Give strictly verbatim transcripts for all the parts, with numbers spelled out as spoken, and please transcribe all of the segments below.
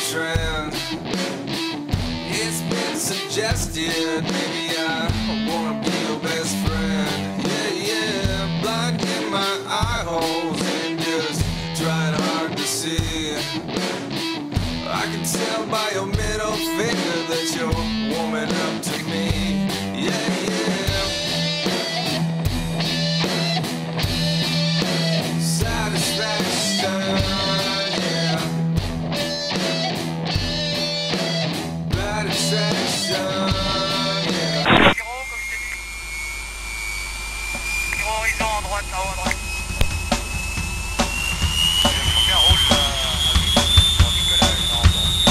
trend. It's been suggested maybe I wanna be your best friend. Yeah, yeah, blind in my eye holes and just trying hard to see. I can tell by your middle finger that you're warming up to me. Yeah, yeah. Satisfaction, yeah. Satisfaction, yeah. Giro, comme je t'ai dit. Giro horizon à droite, là-haut à droite. Le premier roule pour Nicolas et non,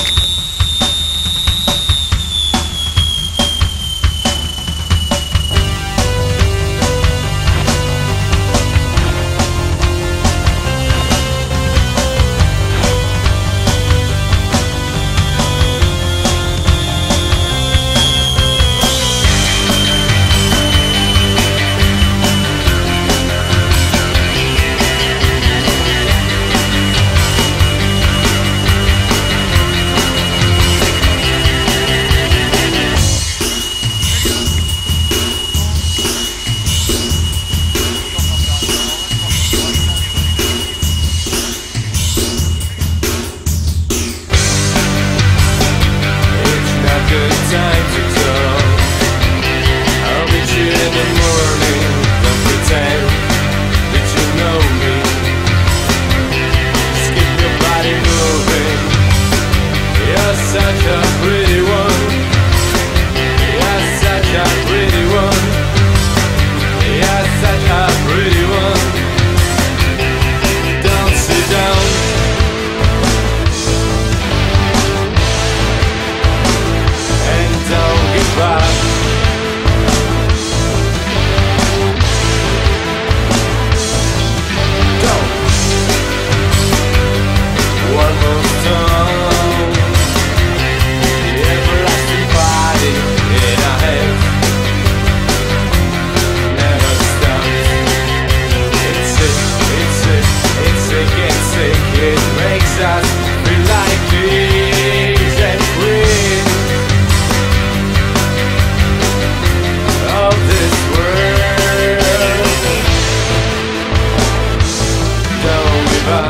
time to talk. I'll meet you in the morning. Don't pretend that you know me. Just keep your body moving. You're such a pretty one. You're such a pretty one. You're such a pretty one. Don't sit down. Don't give up. Don't. One more time. The everlasting body in our heads never stops. It's sick, it's sick, it's sick, it's sick. It makes us feel like kings and queens of this world. Don't give up.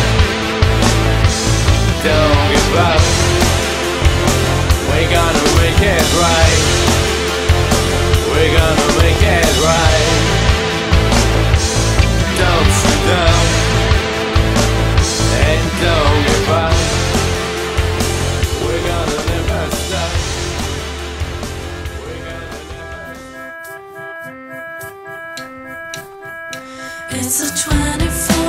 Don't give up. We're gonna make it right. We're gonna make it right. Don't sit down and don't give up. We're gonna never stop. We're gonna never. It's a twenty-four